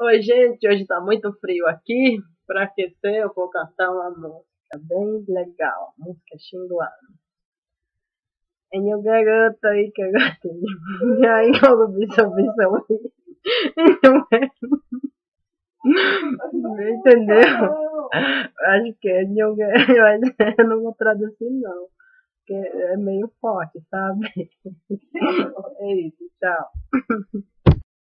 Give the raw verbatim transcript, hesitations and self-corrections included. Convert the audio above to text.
Oi, gente, hoje tá muito frio aqui. Para aquecer, eu vou cantar uma música bem legal, música Xinguana. Em o garoto aí que eu gostei, aí eu bicho, bicho, entendeu? Acho que é eu eu não vou traduzir não, porque é meio forte, sabe? É isso, tchau.